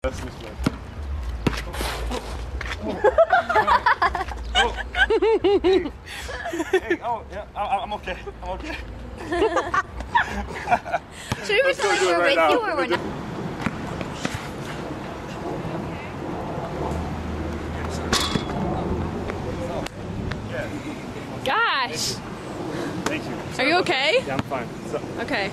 That's this way. Hey, oh, yeah, I'm okay. I'm okay. Should we pretend like we're with you or we're not? Gosh! Thank you. Are you okay? Yeah, I'm fine. So, okay.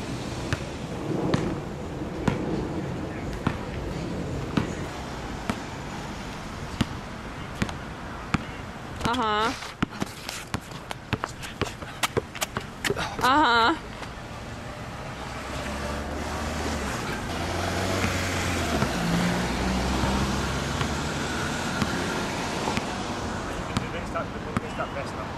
Uh-huh. Uh-huh. stop messing up.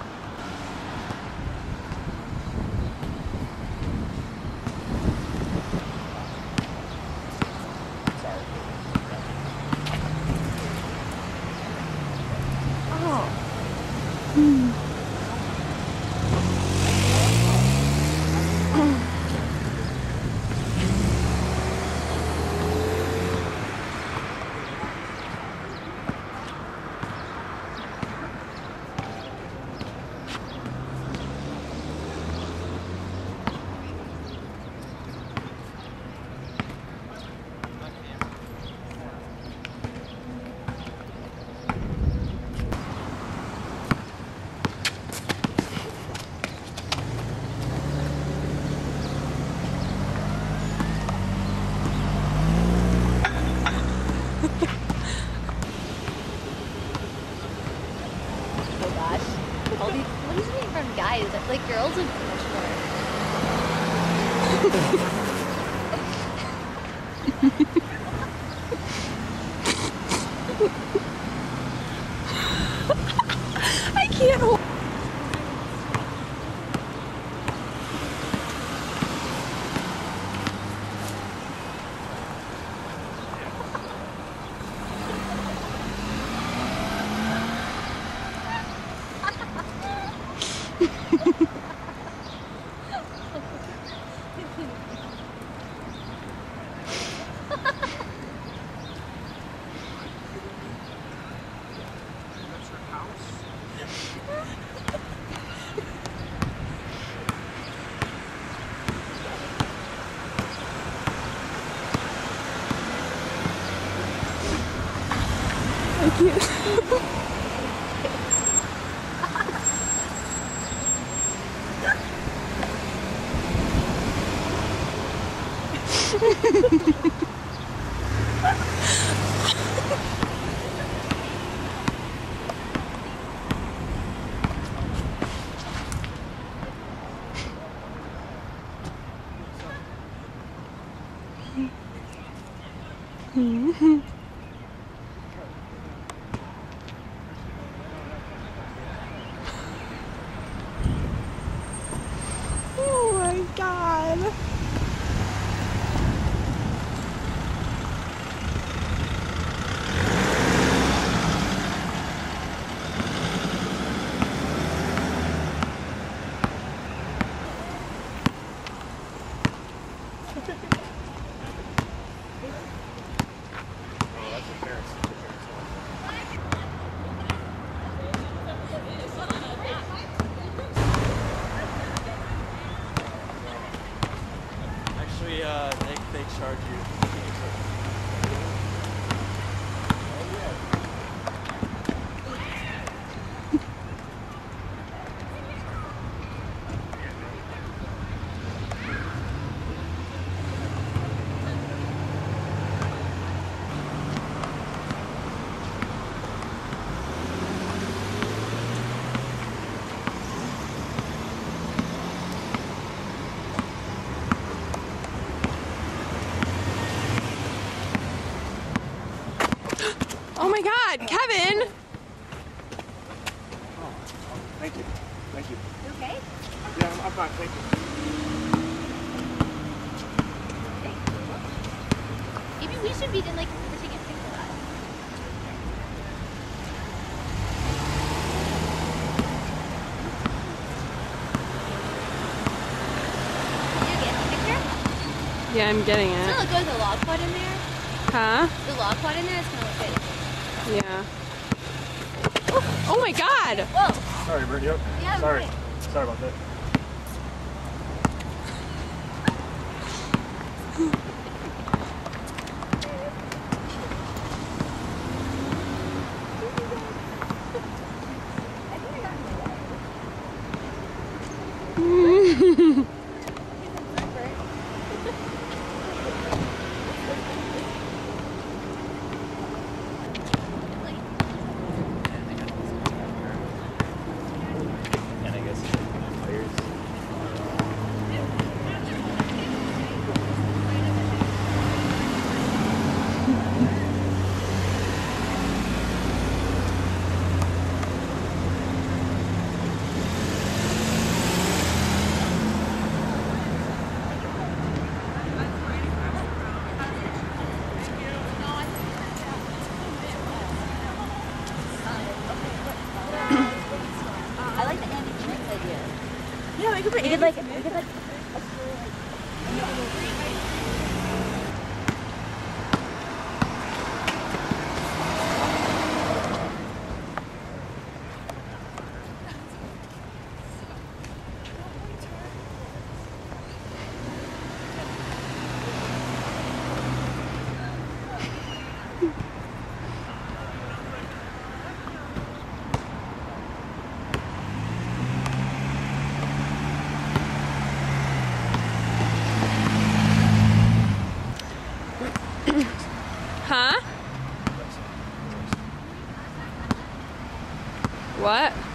All these, what is it from guys? Like girls would be much more. I can't hold. Thank you. Oh my God. They charge you. Oh my God, Kevin! Oh, thank you. Thank you. You okay? Yeah, I'm fine. Thank you. Maybe we should be like we're taking a picture of that. Did you get the picture? Yeah, I'm getting it. Oh. Doesn't it look like a log put in there? Huh? The log pot in there is gonna look good. Yeah. Oh my God! Whoa. Sorry, Brittany. Yeah, Sorry. right. Sorry about that. And I guess players. I like the Andy Church idea. Yeah, we could put We could like Huh? What?